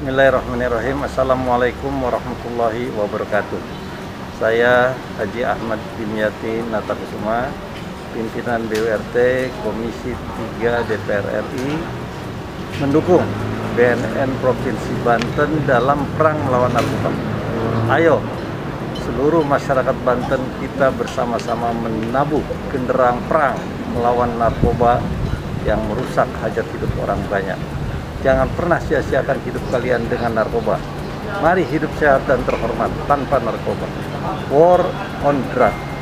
Bismillahirrahmanirrahim. Assalamualaikum warahmatullahi wabarakatuh. Saya Haji Ahmad Dimyati Natakusuma, pimpinan BURT Komisi 3 DPR RI, mendukung BNN Provinsi Banten dalam perang melawan narkoba. Ayo, seluruh masyarakat Banten, kita bersama-sama menabuh genderang perang melawan narkoba yang merusak hajat hidup orang banyak. Jangan pernah sia-siakan hidup kalian dengan narkoba. Mari hidup sehat dan terhormat tanpa narkoba. War on drugs.